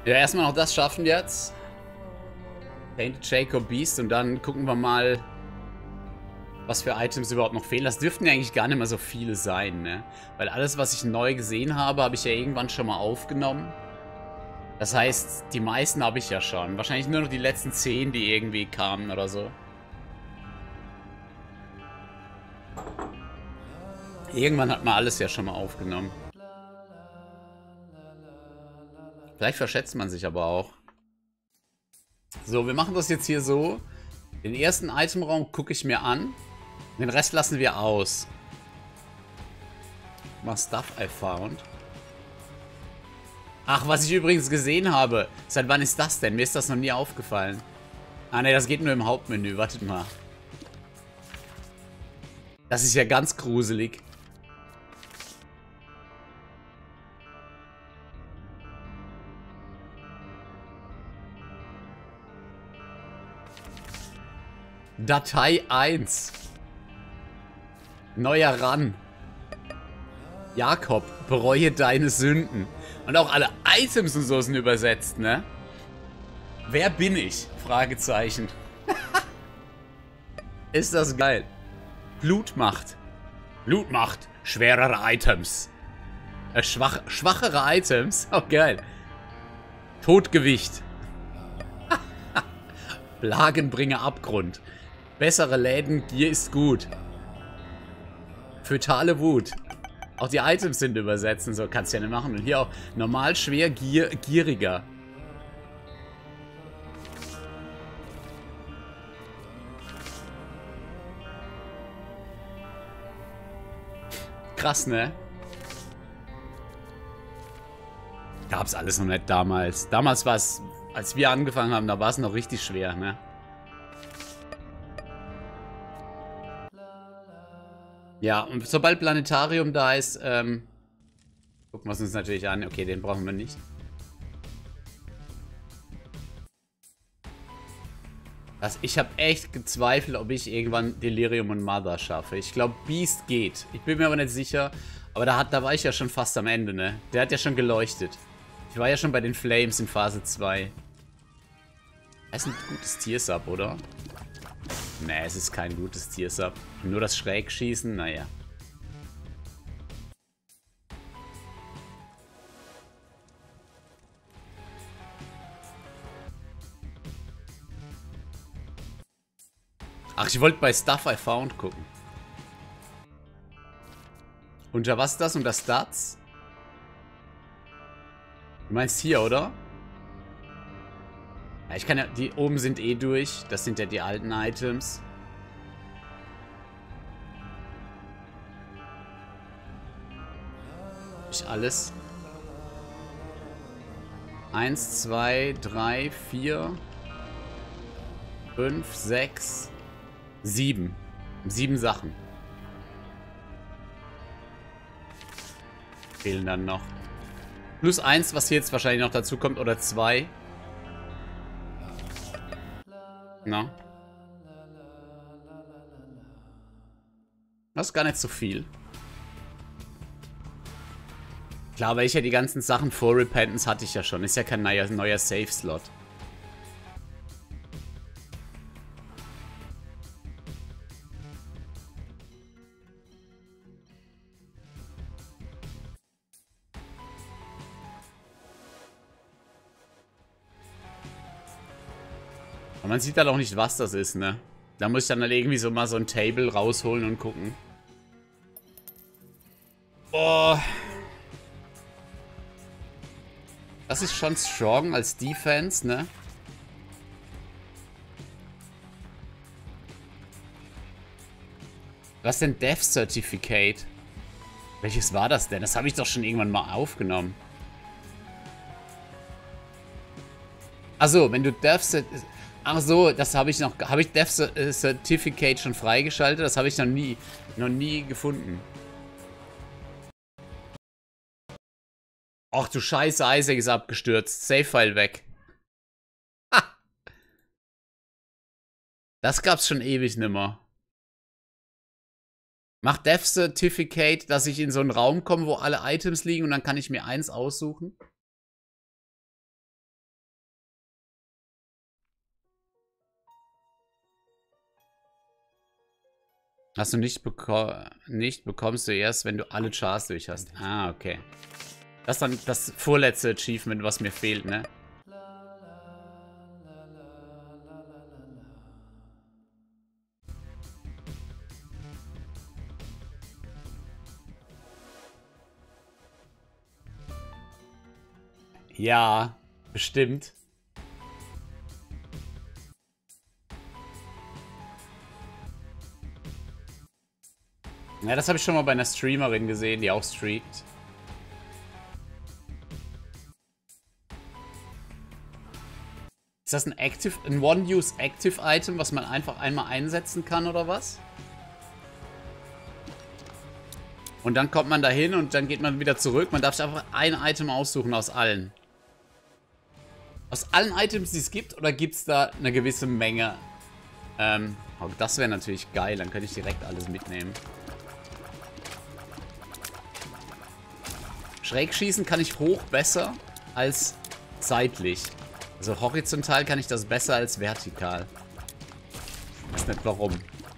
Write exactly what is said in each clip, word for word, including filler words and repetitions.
Ja, erstmal noch das schaffen jetzt. Painted Jacob Beast und dann gucken wir mal, was für Items überhaupt noch fehlen. Das dürften ja eigentlich gar nicht mehr so viele sein, ne? Weil alles, was ich neu gesehen habe, habe ich ja irgendwann schon mal aufgenommen. Das heißt, die meisten habe ich ja schon. Wahrscheinlich nur noch die letzten zehn, die irgendwie kamen oder so. Irgendwann hat man alles ja schon mal aufgenommen. Vielleicht verschätzt man sich aber auch. So, wir machen das jetzt hier so. Den ersten Itemraum gucke ich mir an. Den Rest lassen wir aus. Mal Stuff I found. Ach, was ich übrigens gesehen habe. Seit wann ist das denn? Mir ist das noch nie aufgefallen. Ah, ne, das geht nur im Hauptmenü. Wartet mal. Das ist ja ganz gruselig. Datei eins. Neuer Run. Jakob, bereue deine Sünden. Und auch alle Items und so sind übersetzt, ne? Wer bin ich? Fragezeichen. Ist das geil. Blutmacht. Blutmacht. Schwerere Items. Äh, schwach, schwachere Items. Oh, geil. Todgewicht. Plagenbringer Abgrund. Bessere Läden, Gier ist gut. Fötale Wut. Auch die Items sind übersetzt und so, kannst du ja nicht machen. Und hier auch normal, schwer, gier, gieriger. Krass, ne? Gab's alles noch nicht damals. Damals war es, als wir angefangen haben, da war es noch richtig schwer, ne? Ja, und sobald Planetarium da ist, ähm, gucken wir es uns natürlich an. Okay, den brauchen wir nicht. Also ich habe echt gezweifelt, ob ich irgendwann Delirium und Mother schaffe. Ich glaube, Beast geht. Ich bin mir aber nicht sicher. Aber da, hat, da war ich ja schon fast am Ende, ne? Der hat ja schon geleuchtet. Ich war ja schon bei den Flames in Phase zwei. Das ist ein gutes Tier-Sub, oder? Ne, es ist kein gutes Tier-Sub. Nur das Schrägschießen, naja. Ach, ich wollte bei Stuff I Found gucken. Unter was ist das? Unter Stats? Du meinst hier, oder? Ja, ich kann ja... Die oben sind eh durch. Das sind ja die alten Items. Ich alles. Eins, zwei, drei, vier, fünf, sechs, sieben. Sieben Sachen. Fehlen dann noch. Plus eins, was hier jetzt wahrscheinlich noch dazu kommt, oder zwei. Na? Das ist gar nicht so viel. Klar, weil ich ja die ganzen Sachen vor Repentance hatte ich ja schon. Ist ja kein neuer, neuer Save-Slot. Und man sieht halt auch nicht, was das ist, ne? Da muss ich dann halt irgendwie so mal so ein Table rausholen und gucken. Boah. Das ist schon strong als Defense, ne? Was denn Death Certificate? Welches war das denn? Das habe ich doch schon irgendwann mal aufgenommen. Achso, wenn du Death Certificate... Ach so, das habe ich noch... Habe ich Death Certificate schon freigeschaltet? Das habe ich noch nie... Noch nie gefunden. Ach du Scheiße, Isaac ist abgestürzt. Save-File weg. Ha! Das gab's schon ewig nimmer. Mach Death Certificate, dass ich in so einen Raum komme, wo alle Items liegen und dann kann ich mir eins aussuchen. Hast du nicht bekommen, nicht bekommst du erst, wenn du alle Chars durch hast. Ah, okay. Das ist dann das vorletzte Achievement, was mir fehlt, ne? Ja, bestimmt. Ja, das habe ich schon mal bei einer Streamerin gesehen, die auch streakt. Ist das ein Active, ein One-Use-Active-Item, was man einfach einmal einsetzen kann oder was? Und dann kommt man da hin und dann geht man wieder zurück. Man darf sich einfach ein Item aussuchen aus allen. Aus allen Items, die es gibt, oder gibt es da eine gewisse Menge? Ähm, oh, das wäre natürlich geil, dann könnte ich direkt alles mitnehmen. Schrägschießen kann ich hoch besser als seitlich. Also horizontal kann ich das besser als vertikal. Ich weiß nicht warum.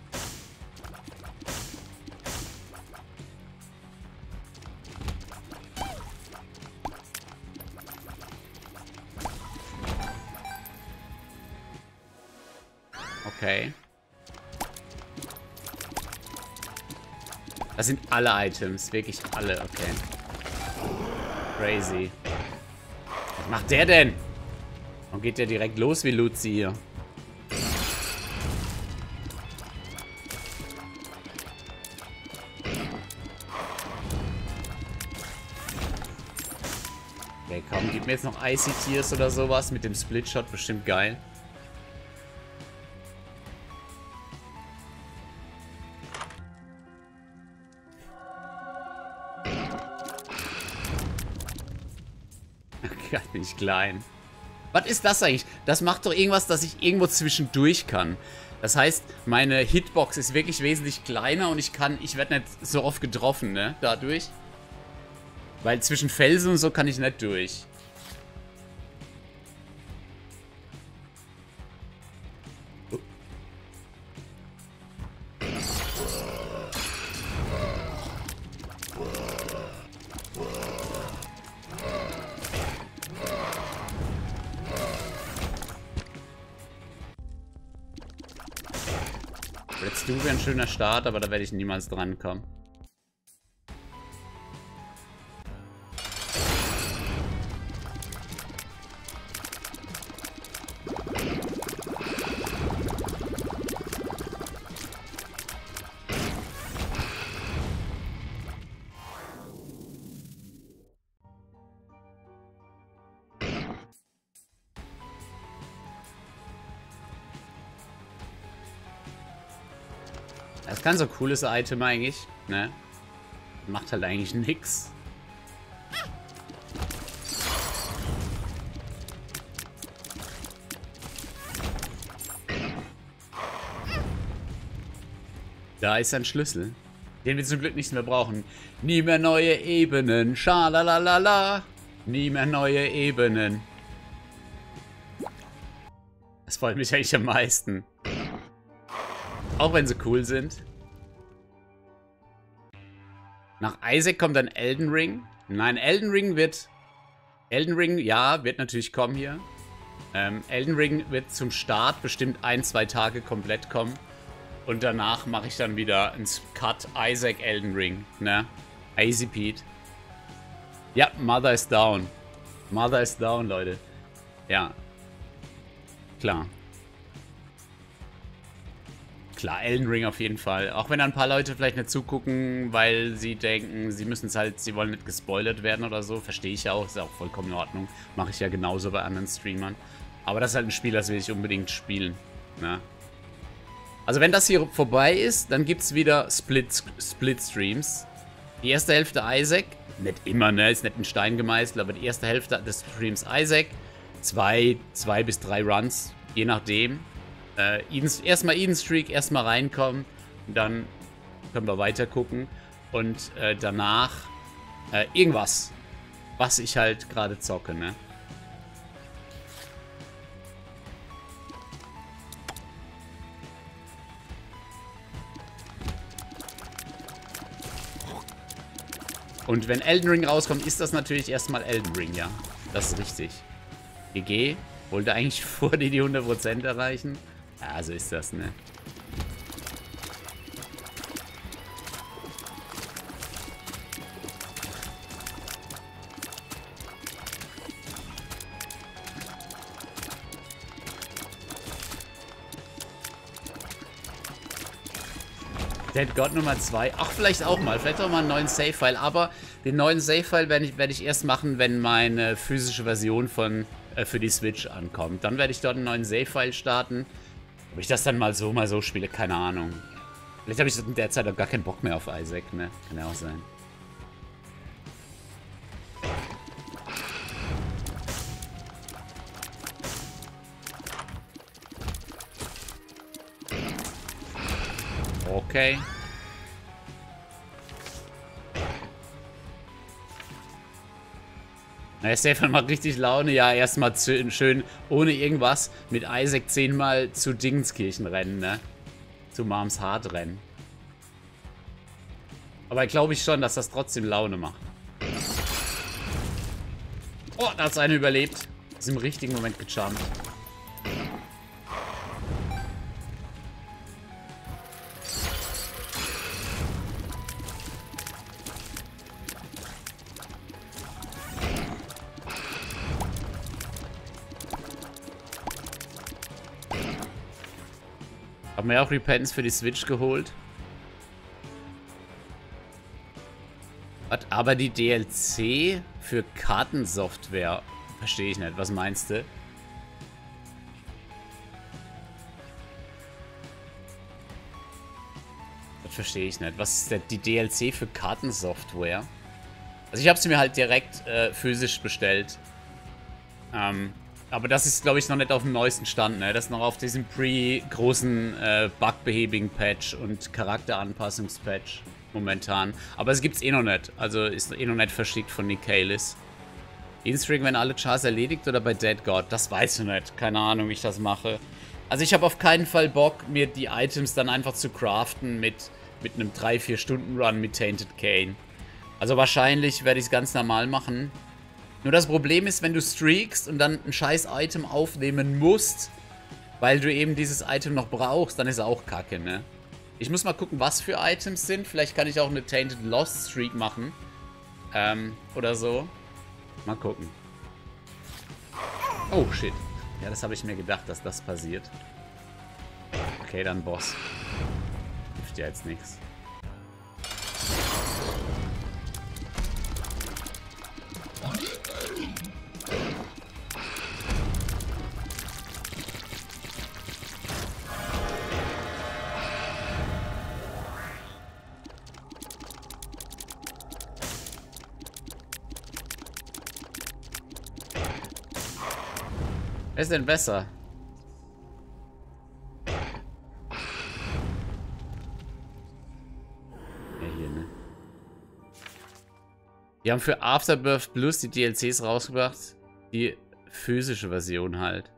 Okay. Das sind alle Items. Wirklich alle. Okay. Crazy. Was macht der denn? Warum geht der direkt los wie Luzi hier? Okay, komm, gib mir jetzt noch Icy Tears oder sowas. Mit dem Splitshot bestimmt geil. Gott, bin ich klein. Was ist das eigentlich? Das macht doch irgendwas, dass ich irgendwo zwischendurch kann. Das heißt, meine Hitbox ist wirklich wesentlich kleiner und ich kann, ich werde nicht so oft getroffen, ne, dadurch. Weil zwischen Felsen und so kann ich nicht durch. Oh. Let's Do wäre ein schöner Start, aber da werde ich niemals drankommen. Das ist kein so cooles Item eigentlich, ne? Macht halt eigentlich nix. Da ist ein Schlüssel, den wir zum Glück nicht mehr brauchen. Nie mehr neue Ebenen, schalalalala. Nie mehr neue Ebenen. Das freut mich eigentlich am meisten. Auch wenn sie cool sind. Nach Isaac kommt dann Elden Ring. Nein, Elden Ring wird... Elden Ring, ja, wird natürlich kommen hier. Ähm, Elden Ring wird zum Start bestimmt ein, zwei Tage komplett kommen. Und danach mache ich dann wieder einen Cut Isaac Elden Ring, ne? Easy Pete. Ja, Mother is down. Mother is down, Leute. Ja. Klar. Klar, Elden Ring auf jeden Fall. Auch wenn ein paar Leute vielleicht nicht zugucken, weil sie denken, sie müssen es halt, sie wollen nicht gespoilert werden oder so. Verstehe ich ja auch, ist ja auch vollkommen in Ordnung. Mache ich ja genauso bei anderen Streamern. Aber das ist halt ein Spiel, das will ich unbedingt spielen. Ne? Also wenn das hier vorbei ist, dann gibt es wieder Split, Split Streams. Die erste Hälfte Isaac, nicht immer, ne, ist nicht in Stein gemeißelt, aber die erste Hälfte des Streams Isaac. Zwei, zwei bis drei Runs, je nachdem. Äh, erstmal Eden Streak, erstmal reinkommen, dann können wir weiter gucken und äh, danach äh, irgendwas, was ich halt gerade zocke, ne? Und wenn Elden Ring rauskommt, ist das natürlich erstmal Elden Ring, ja. Das ist richtig. G G. Wollte eigentlich vor dir die hundert Prozent erreichen. Ja, so ist das, ne? Dead God Nummer zwei. Ach, vielleicht auch mal. Vielleicht auch mal einen neuen Save-File. Aber den neuen Save-File werde ich, werd ich erst machen, wenn meine physische Version von äh, für die Switch ankommt. Dann werde ich dort einen neuen Save-File starten. Ob ich das dann mal so, mal so spiele, keine Ahnung. Vielleicht habe ich in der Zeit auch gar keinen Bock mehr auf Isaac, ne? Kann ja auch sein. Okay. Na, der Stefan macht richtig Laune. Ja, erstmal schön ohne irgendwas mit Isaac zehnmal zu Dingenskirchen rennen, ne? Zu Moms Hart rennen. Aber glaube ich schon, dass das trotzdem Laune macht. Oh, da hat einer überlebt. Ist im richtigen Moment gejumpt. Haben wir auch Repentance für die Switch geholt. Was? Aber die D L C für Kartensoftware verstehe ich nicht. Was meinst du? Das verstehe ich nicht. Was ist denn die D L C für Kartensoftware? Also ich habe sie mir halt direkt äh, physisch bestellt. Ähm... Aber das ist, glaube ich, noch nicht auf dem neuesten Stand, ne? Das ist noch auf diesem pre-großen äh, bugbehebigen Patch und Charakteranpassungs-Patch momentan. Aber es gibt's eh noch nicht. Also ist eh noch nicht verschickt von Nicalis. Instring, wenn alle Chars erledigt oder bei Dead God? Das weiß ich nicht. Keine Ahnung, wie ich das mache. Also ich habe auf keinen Fall Bock, mir die Items dann einfach zu craften mit, mit einem drei vier Stunden Run mit Tainted Cain. Also wahrscheinlich werde ich es ganz normal machen. Nur das Problem ist, wenn du streakst und dann ein scheiß Item aufnehmen musst, weil du eben dieses Item noch brauchst, dann ist auch kacke, ne? Ich muss mal gucken, was für Items sind. Vielleicht kann ich auch eine Tainted Lost Streak machen. Ähm, oder so. Mal gucken. Oh, shit. Ja, das habe ich mir gedacht, dass das passiert. Okay, dann Boss. Hilft ja jetzt nichts. Wer ist denn besser? Ja, hier, ne? Die haben für Afterbirth Plus die D L Cs rausgebracht. Die physische Version halt.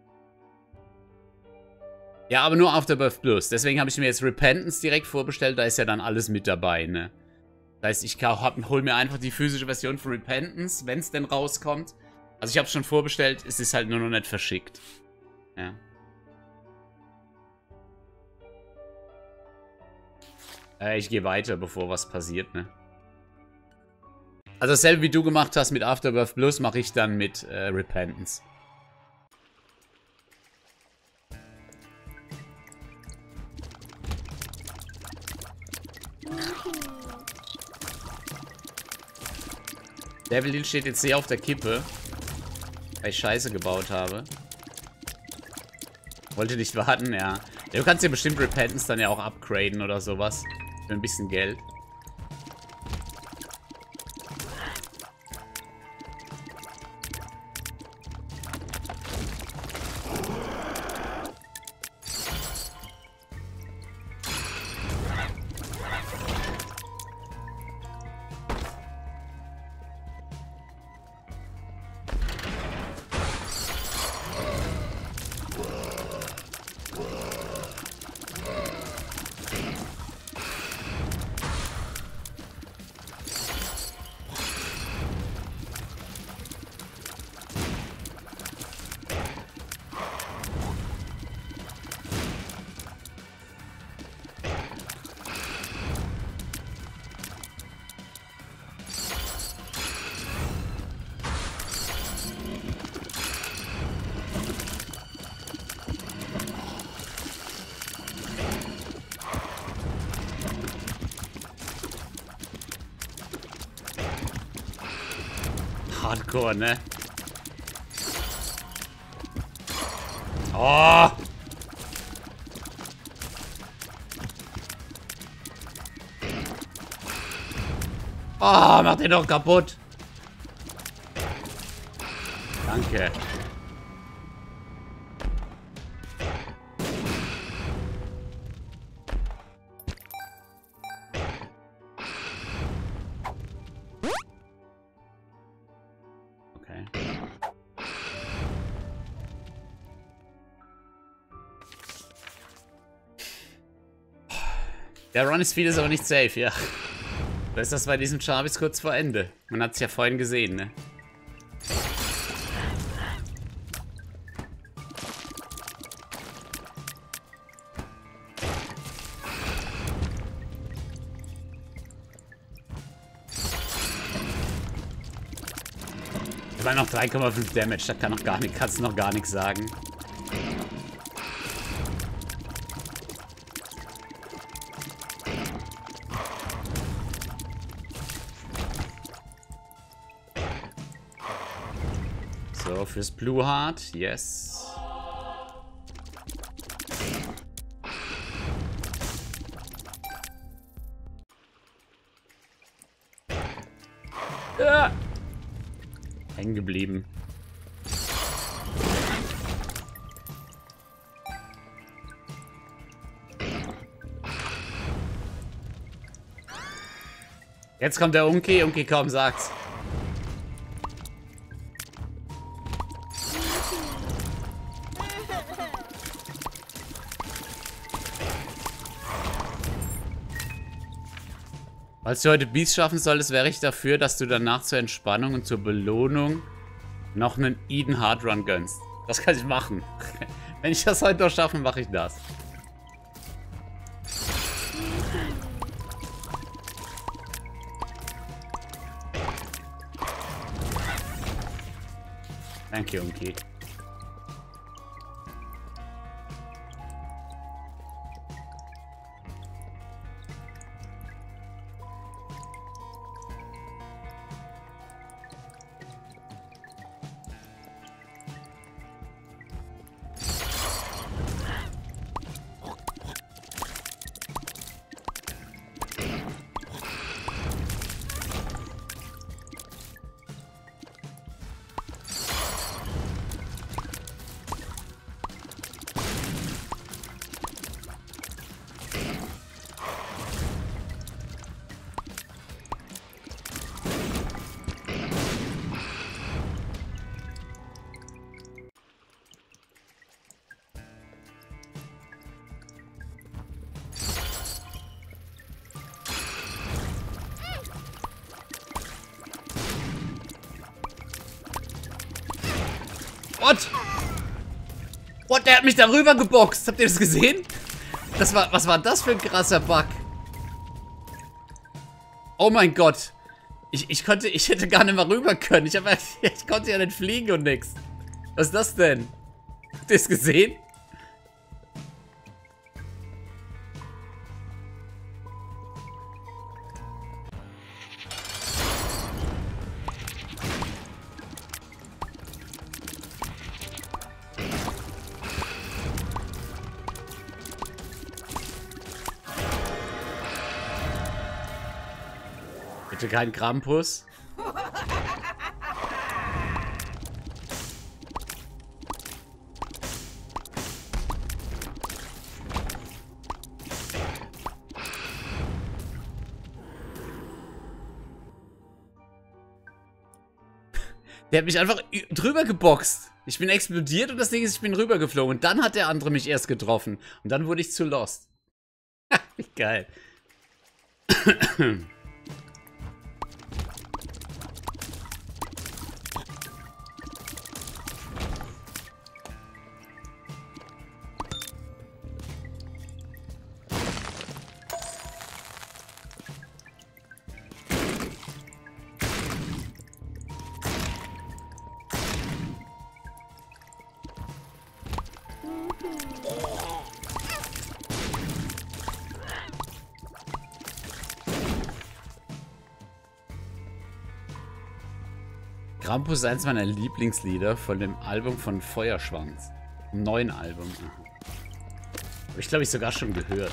Ja, aber nur Afterbirth Plus. Deswegen habe ich mir jetzt Repentance direkt vorbestellt. Da ist ja dann alles mit dabei, ne? Das heißt, ich hole mir einfach die physische Version von Repentance, wenn es denn rauskommt. Also ich habe es schon vorbestellt, es ist halt nur noch nicht verschickt. Ja. Äh, ich gehe weiter, bevor was passiert, ne? Also dasselbe wie du gemacht hast mit Afterbirth Plus, mache ich dann mit äh, Repentance. Devil Deal steht jetzt sehr auf der Kippe, weil ich Scheiße gebaut habe. Wollte nicht warten, ja. Du kannst ja bestimmt Repentance dann ja auch upgraden oder sowas. Für ein bisschen Geld. hardcore, ne? Oh! Oh, mach den doch kaputt. Danke. Okay. Der Run ist vieles, aber nicht safe, ja. Da ist das bei diesem Jarvis kurz vor Ende. Man hat es ja vorhin gesehen, ne? Ich war noch drei Komma fünf Damage, da kann noch gar nicht, kannst du noch gar nichts sagen. So, fürs Blue Heart, yes. Ja. Hängen geblieben. Jetzt kommt der Unki, Unki kaum sagt's. Falls du heute Beast schaffen solltest, wäre ich dafür, dass du danach zur Entspannung und zur Belohnung noch einen Eden Hard Run gönnst. Das kann ich machen. Wenn ich das heute noch schaffe, mache ich das. Danke, Unki. What? What? Der hat mich darüber geboxt. Habt ihr das gesehen? Das war, was war das für ein krasser Bug? Oh mein Gott. Ich, ich konnte, ich hätte gar nicht mal rüber können. Ich, hab, ich konnte ja nicht fliegen und nix. Was ist das denn? Habt ihr es gesehen? Bitte kein Krampus. Der hat mich einfach drüber geboxt. Ich bin explodiert und das Ding ist, ich bin rübergeflogen. Und dann hat der andere mich erst getroffen. Und dann wurde ich zu lost. Wie geil. Krampus ist eins meiner Lieblingslieder von dem Album von Feuerschwanz. Im neuen Album. Habe ich, glaube ich, sogar schon gehört.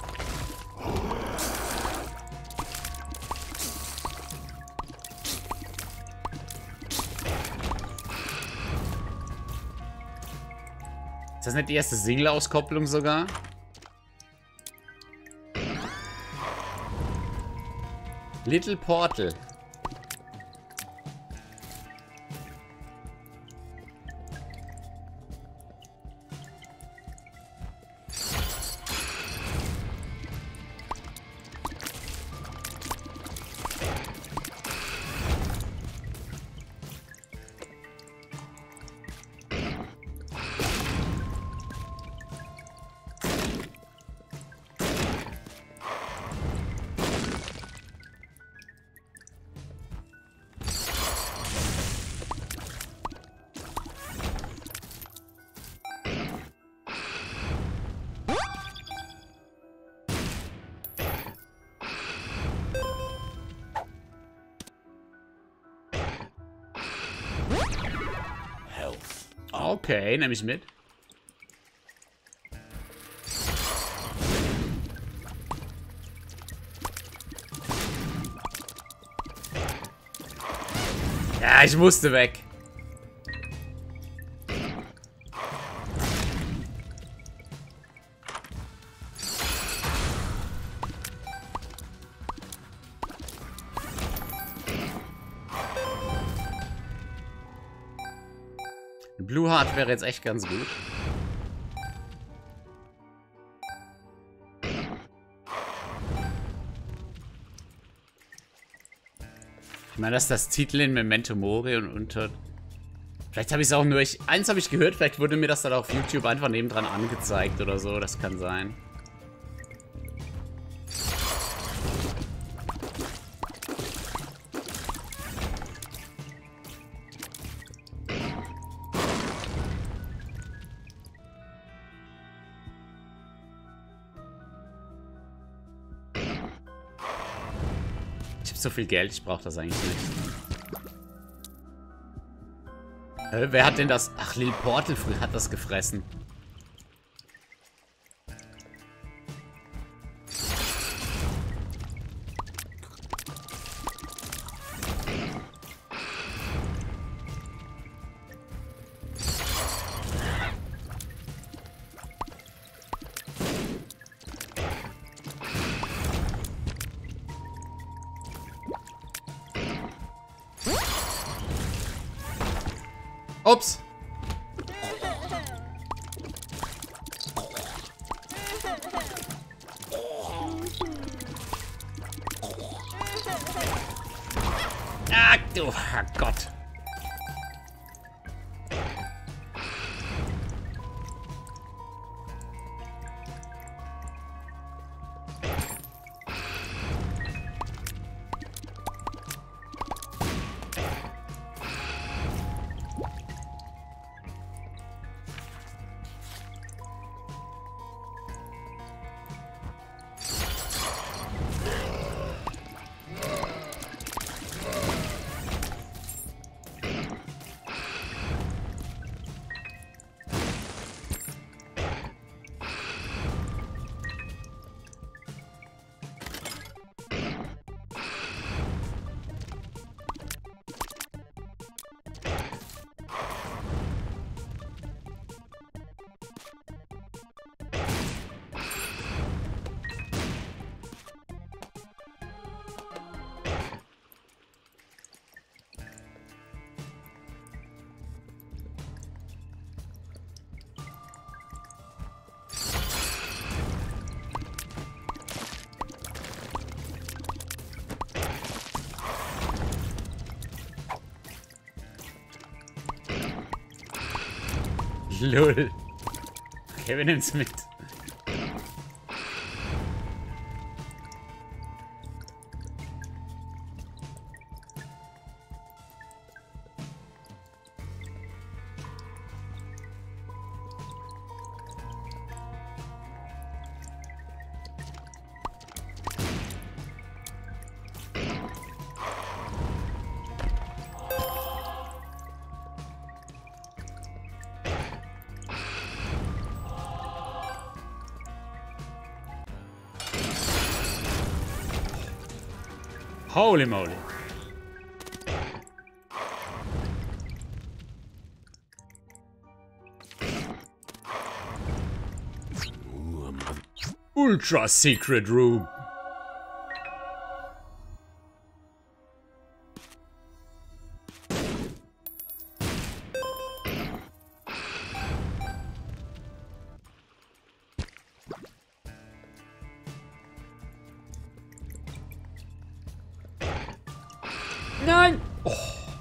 Ist das nicht die erste Single-Auskopplung sogar? Little Portal. Okay, nehme ich mit. Ja, ich musste weg. Blue Heart wäre jetzt echt ganz gut. Ich meine, das ist das Titel in Memento Mori und unter... Vielleicht habe ich es auch nur... Ich, eins habe ich gehört, vielleicht wurde mir das dann auf YouTube einfach nebendran angezeigt oder so. Das kann sein. So viel Geld, ich brauche das eigentlich nicht. Äh, wer hat denn das? Ach, Lil Portal hat das gefressen. Ups. Ah, du Herrgott. Lol. Okay, wir nehmen es mit. Holy moly. Ultra Secret Room. Nein! Oh.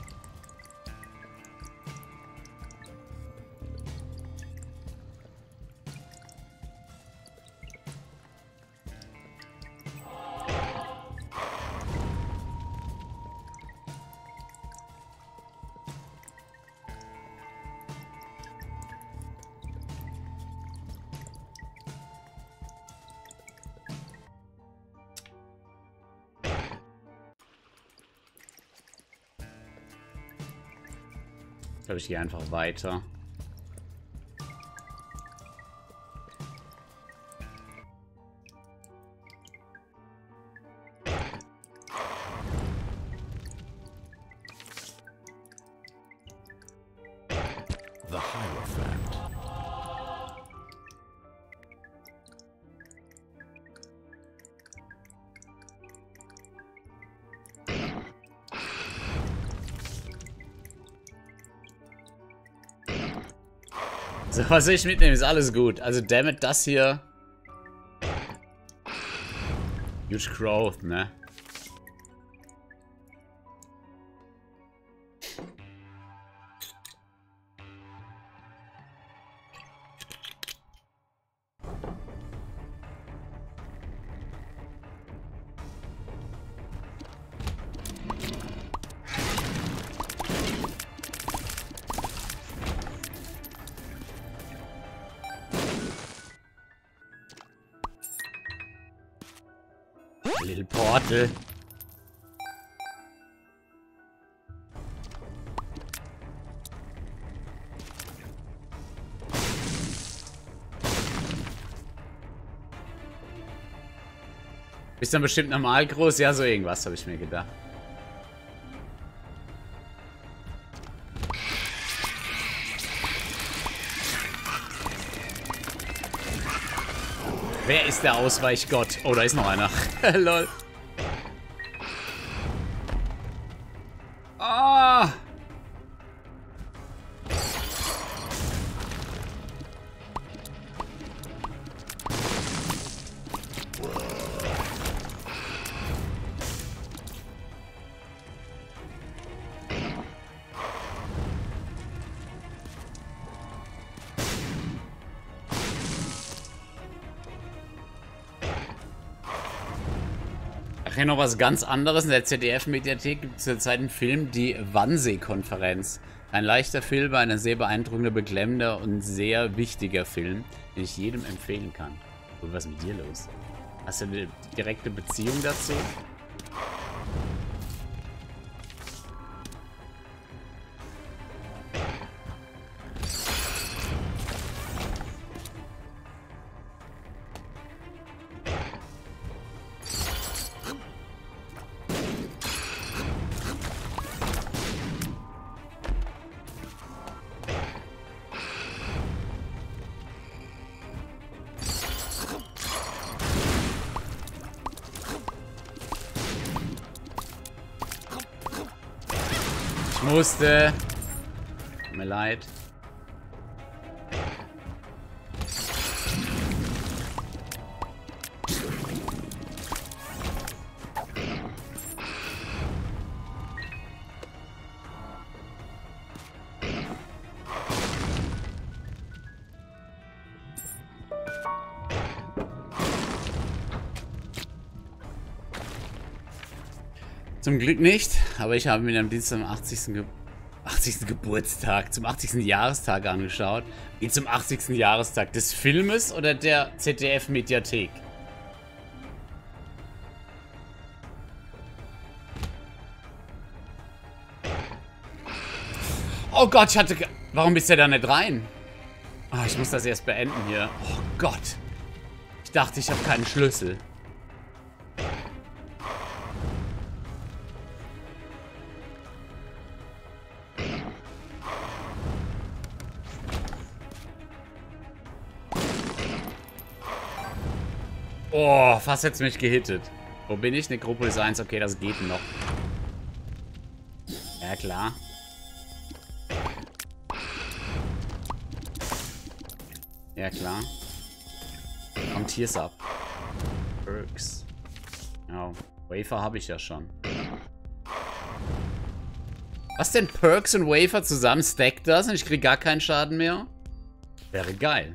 Ich glaube, ich gehe einfach weiter. The Hierophant. So, was soll ich mitnehmen? Ist alles gut. Also, dammit, das hier. Huge Growth, ne? Little Portal. Ist dann bestimmt normal groß? Ja, so irgendwas habe ich mir gedacht. Wer ist der Ausweichgott? Oh, da ist noch einer. Lol. Ah! Ach, hier noch was ganz anderes. In der Z D F-Mediathek gibt es zurzeit einen Film, die Wannsee-Konferenz. Ein leichter Film, ein sehr beeindruckender, beklemmender und sehr wichtiger Film, den ich jedem empfehlen kann. Und was ist mit dir los? Hast du eine direkte Beziehung dazu? Ich musste. Tut mir leid. Zum Glück nicht, aber ich habe mir am Dienstag am achtzigsten. Ge achtzigsten Geburtstag, zum achtzigsten Jahrestag angeschaut. Wie zum achtzigsten Jahrestag des Filmes oder der Z D F-Mediathek? Oh Gott, ich hatte... Ge Warum bist du da nicht rein? Ah, ich muss das erst beenden hier. Oh Gott. Ich dachte, ich habe keinen Schlüssel. Oh, fast hätte es mich gehittet. Wo bin ich? Necropolis eins. Okay, das geht noch. Ja, klar. Ja, klar. Kommt Tears ab. Perks. Ja, Wafer habe ich ja schon. Was denn? Perks und Wafer zusammen? Stackt das und ich kriege gar keinen Schaden mehr? Wäre geil.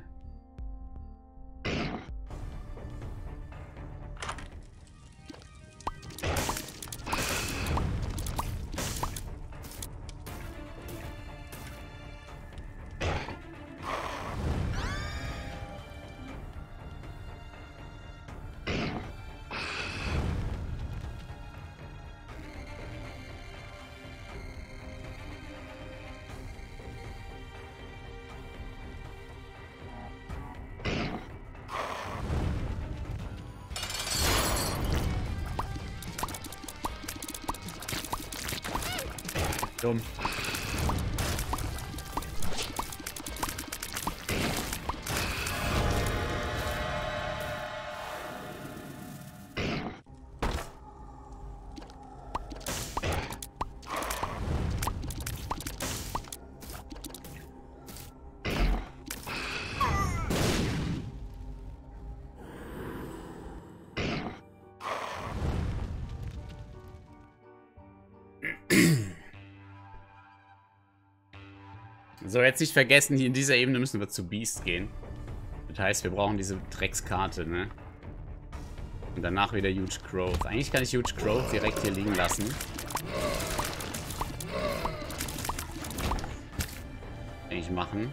Dumm. So, jetzt nicht vergessen, hier in dieser Ebene müssen wir zu Beast gehen. Das heißt, wir brauchen diese Dreckskarte, ne? Und danach wieder Huge Growth. Eigentlich kann ich Huge Growth direkt hier liegen lassen. Kann ich machen.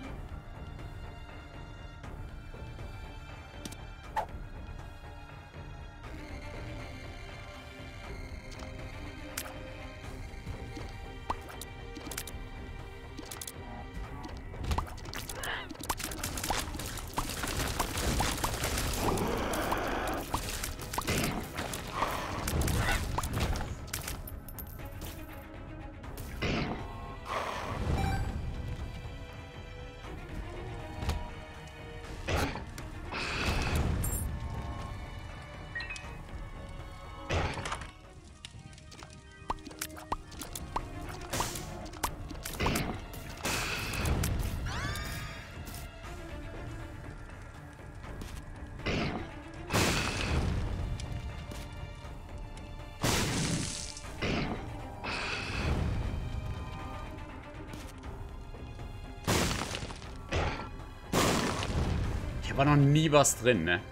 War noch nie was drin, ne?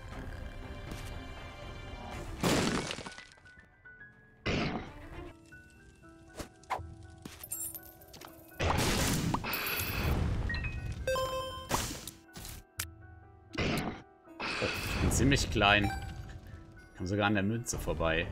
Oh, ich bin ziemlich klein. Ich komme sogar an der Münze vorbei.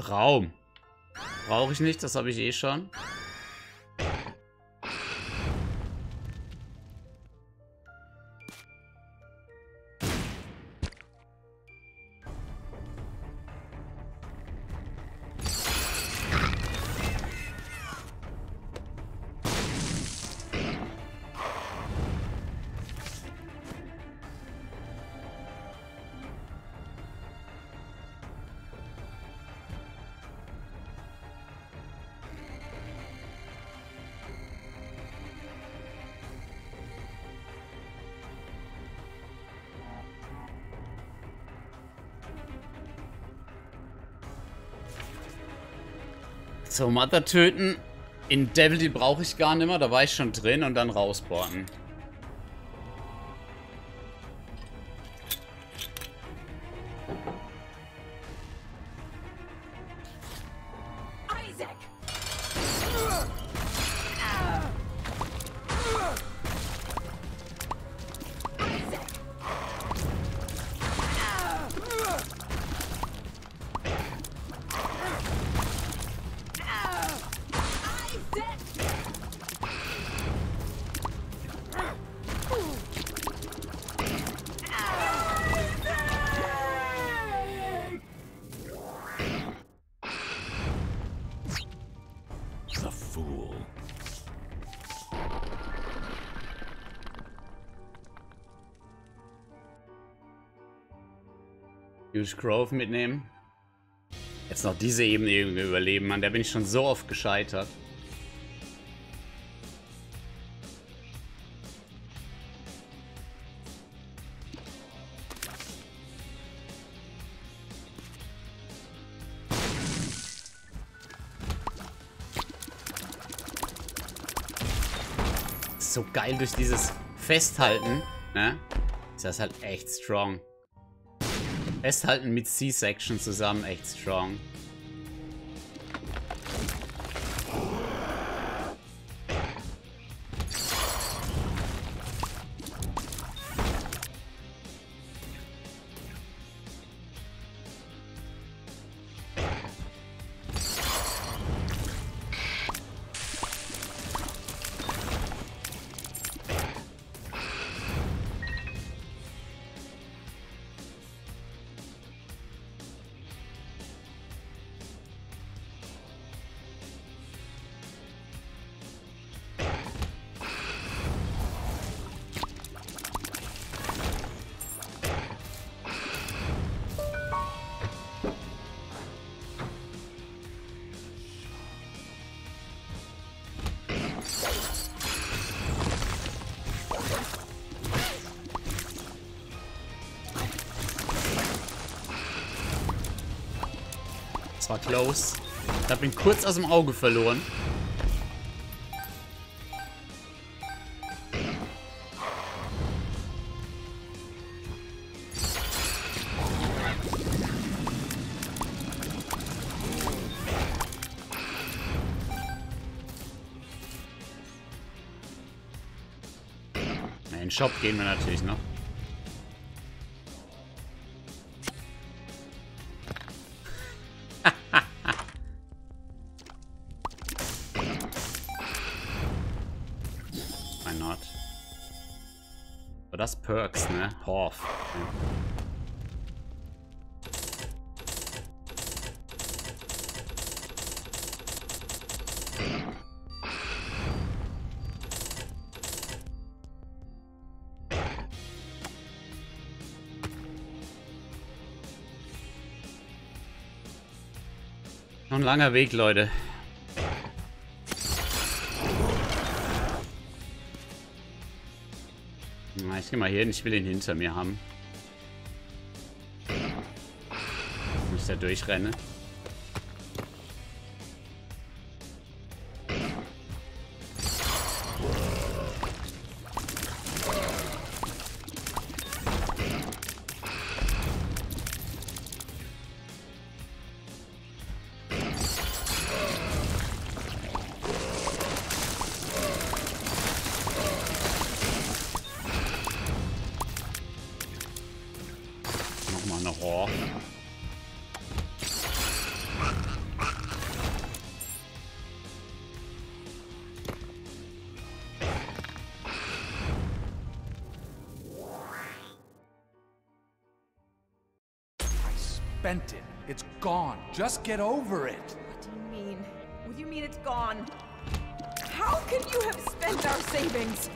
Raum. Brauche ich nicht, das habe ich eh schon. So, Mother töten. In Devil, die brauche ich gar nicht mehr. Da war ich schon drin und dann rausporten. Isaac! The fool. Huge Grove mitnehmen. Jetzt noch diese Ebene irgendwie überleben, Mann. Da bin ich schon so oft gescheitert. So geil durch dieses Festhalten, ne? Ist das halt echt strong. Festhalten mit C-Section zusammen, echt strong. Das war close. Ich hab ihn kurz aus dem Auge verloren. In den Shop gehen wir natürlich noch. Why not? Aber das Perks, ne? Horf. Ja. Noch ein langer Weg, Leute. Na, ich geh mal hier hin. Ich will ihn hinter mir haben. Wenn ich da durchrenne. Nochmal eine Rohr. spent it. It's gone. Just get over it. What do you mean? What do you mean it's gone? How can you have spent our savings?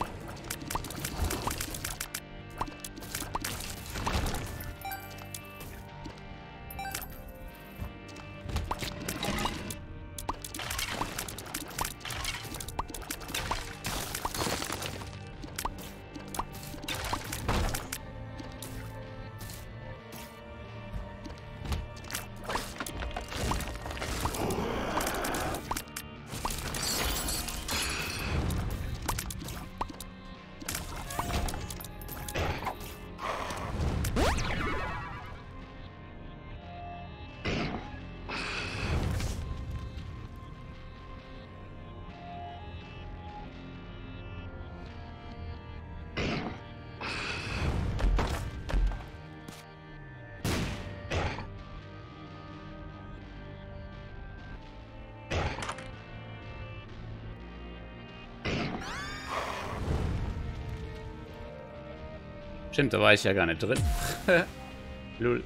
Stimmt, da war ich ja gar nicht drin. Lul.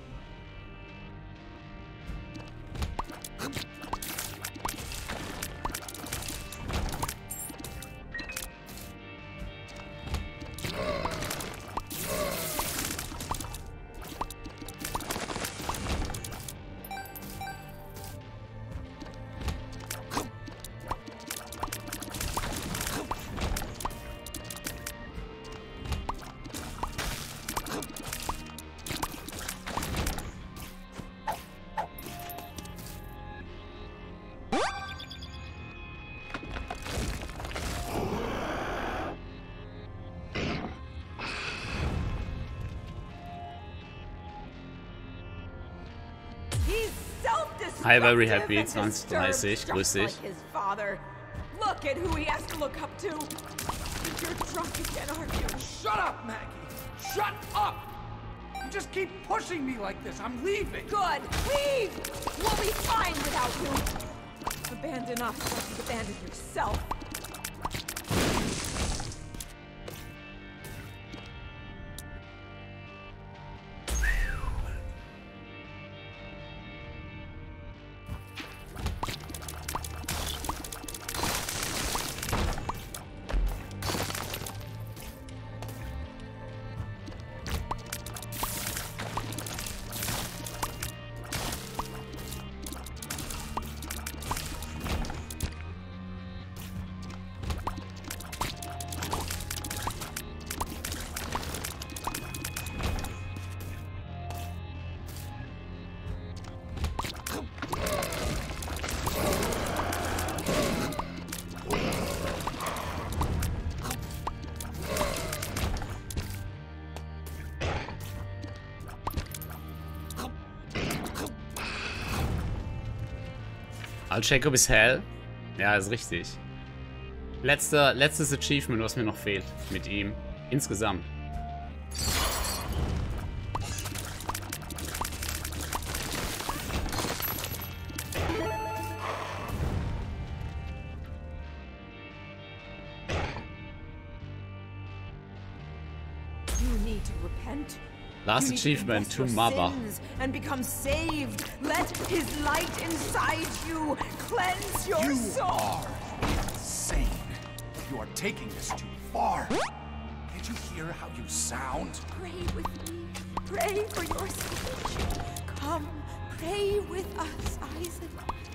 Hi, very happy. zwanzig dreißig. Grüß dich. Look at who he has to look up to. You're drunk again, aren't you? Shut up, Maggie. Shut up. You just keep pushing me like this. I'm leaving. Good. Leave. We'll be fine without you. Abandon us, don't abandon yourself. Al Jacob is hell? Ja, ist richtig. Letzter, letztes Achievement, was mir noch fehlt mit ihm. Insgesamt. Last achievement to Mother. And become saved. Let his light inside you cleanse your you soul. Are insane. You are taking this too far. Can't you hear how you sound? Pray with me. Pray for your salvation. Come, pray with us, Isaac.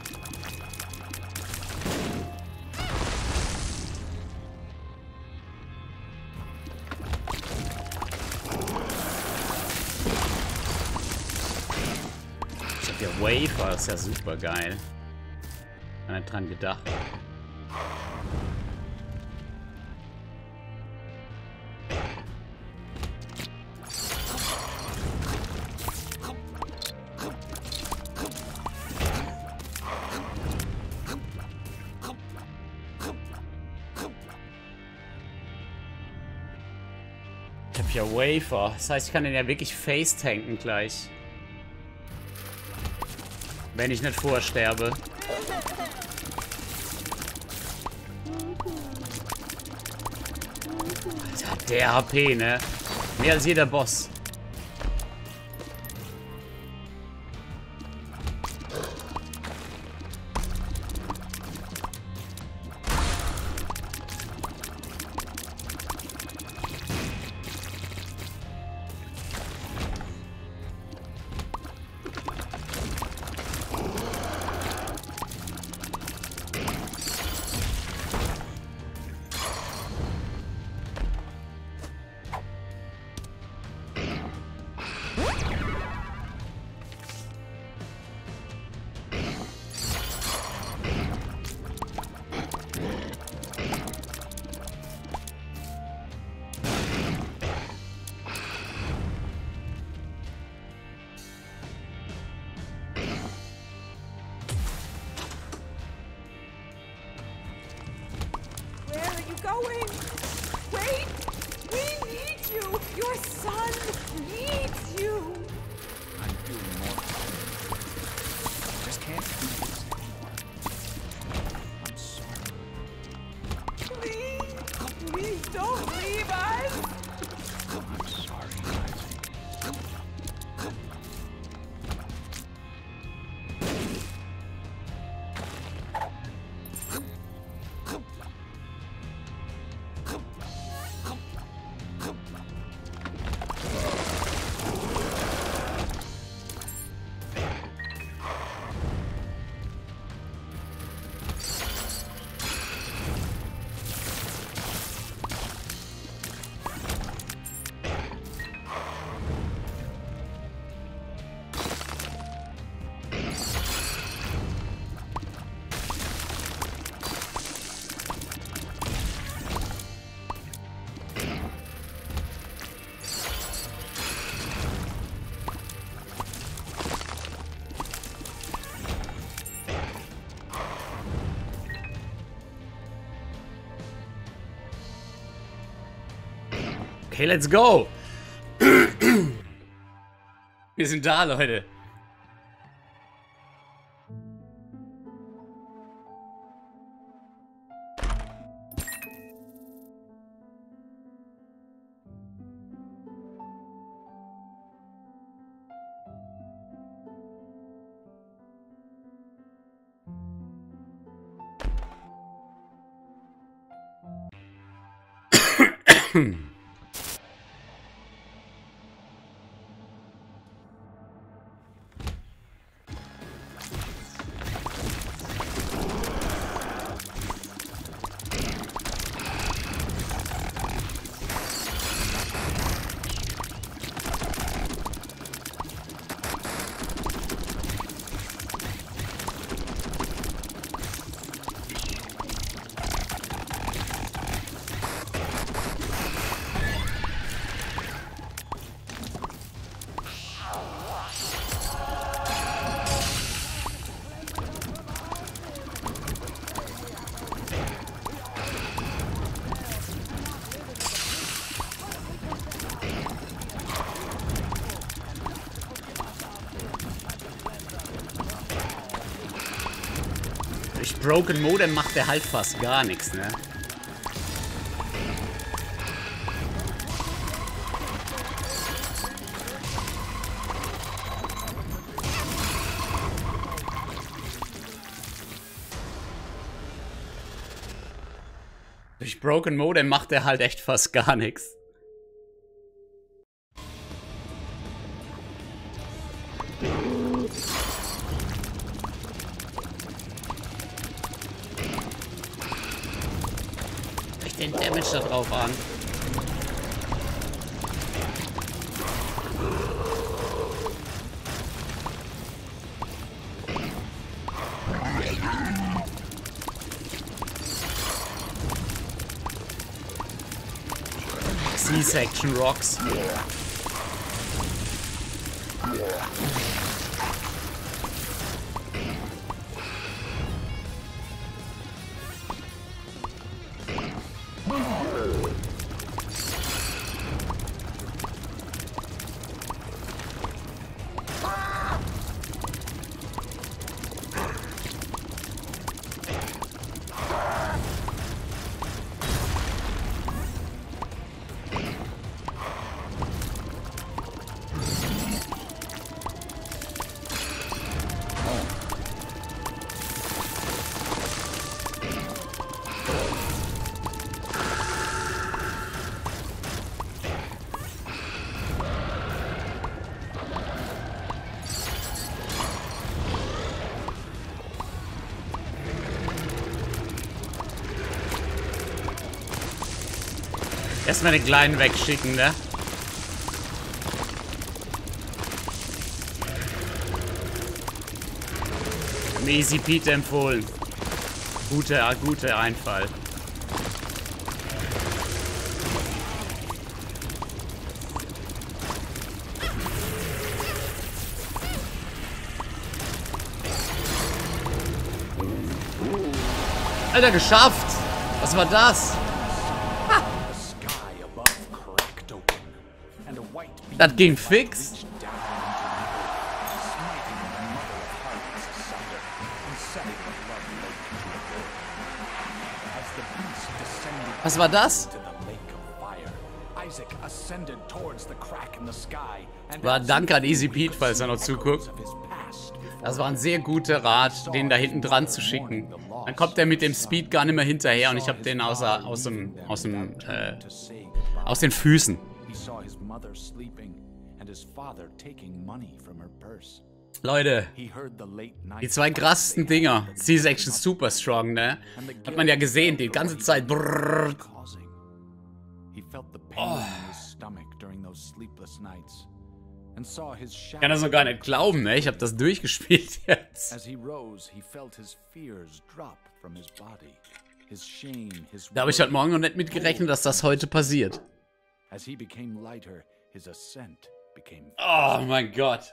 Der Wafer ist ja super geil. Ich hab nicht dran gedacht. Ich hab ja Wafer. Das heißt, ich kann den ja wirklich face-tanken gleich. Wenn ich nicht vorsterbe. Alter, der H P, ne? Mehr als jeder Boss. Okay, let's go. Wir sind da, Leute. Durch Broken Modem macht der halt fast gar nichts, ne? Durch Broken Modem macht er halt echt fast gar nichts. Den Damage da drauf an. C-Section rocks. Erstmal den Kleinen wegschicken, ne? Easy Pete empfohlen. Guter, guter Einfall. Alter, geschafft! Was war das? Das ging fix. Was war das? War Dank an Easy Pete, falls er noch zuguckt. Das war ein sehr guter Rat, den da hinten dran zu schicken. Dann kommt er mit dem Speed gar nicht mehr hinterher und ich habe den außer, aus dem, aus dem, äh, aus den Füßen. Leute, die zwei krassesten Dinger. C-Section super strong, ne? Hat man ja gesehen, die ganze Zeit. Brrr. Oh. Ich kann das noch gar nicht glauben, ne? Ich habe das durchgespielt jetzt. Da habe ich heute Morgen noch nicht mitgerechnet, dass das heute passiert. Oh mein Gott.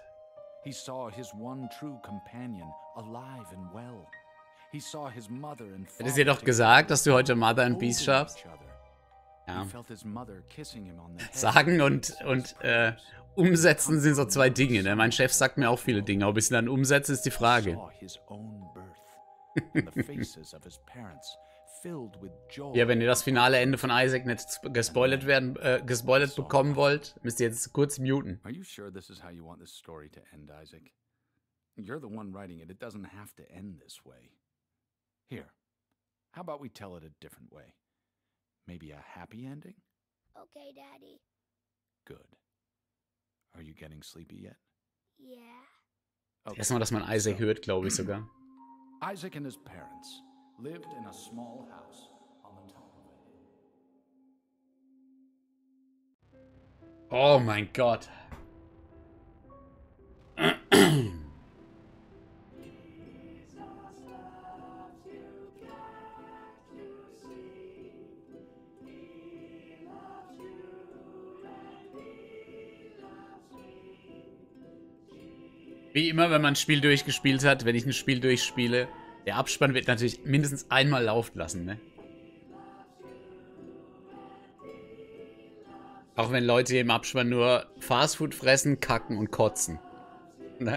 Hättest du dir doch gesagt, dass du heute Mother and Beast schaffst? Ja. He felt his mother kissing him on the head. Sagen und, und äh, umsetzen sind so zwei Dinge. Ne? Mein Chef sagt mir auch viele Dinge, ob ich sie dann umsetze, ist die Frage. Saw his own birth, and the faces of his parents filled with joy. Ja, wenn ihr das finale Ende von Isaac nicht gespoilert werden, äh, gespoilert bekommen wollt, müsst ihr jetzt kurz muten. Are you sure this is how you want this story to end, Isaac? You're the one writing it. It doesn't have to end this way. Here, how about we tell it a different way? Maybe a happy ending? Okay, Daddy. Good. Are you getting sleepy yet? Yeah. Erstmal, dass man Isaac hört, glaube ich sogar. Isaac and his parents lived in a small house on the top of a hill. Oh mein Gott. Wie immer, wenn man ein Spiel durchgespielt hat, wenn ich ein Spiel durchspiele, der Abspann wird natürlich mindestens einmal laufen lassen, ne? Auch wenn Leute hier im Abspann nur Fastfood fressen, kacken und kotzen. Ne?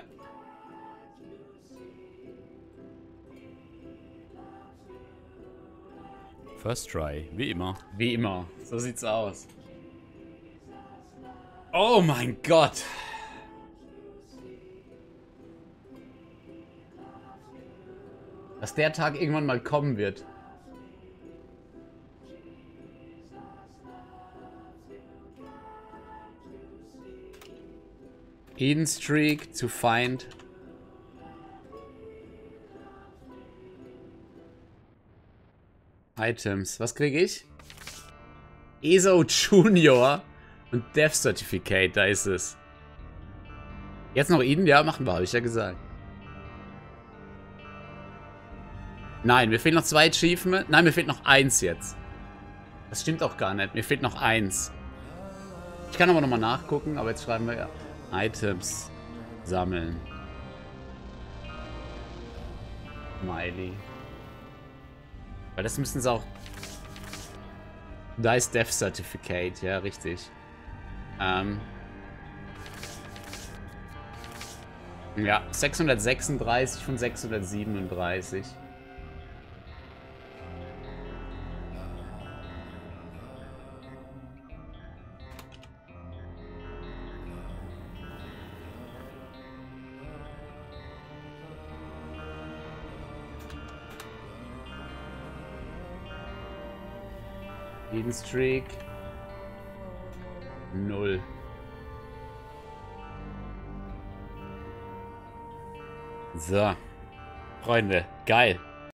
First try, wie immer. Wie immer. So sieht's aus. Oh mein Gott. Dass der Tag irgendwann mal kommen wird. Hidden Streak to find. Items. Was kriege ich? E S O Junior und Death Certificate, da ist es. Jetzt noch Eden? Ja, machen wir, habe ich ja gesagt. Nein, mir fehlen noch zwei Achievements. Nein, mir fehlt noch eins jetzt. Das stimmt auch gar nicht. Mir fehlt noch eins. Ich kann aber nochmal nachgucken, aber jetzt schreiben wir ja Items sammeln. Smiley. Weil das müssen sie auch... Da ist Death Certificate, ja, richtig. Ähm... Ja, sechshundertsechsunddreißig von sechshundertsiebenunddreißig. Hidden Streak. Null. So. Freunde, geil.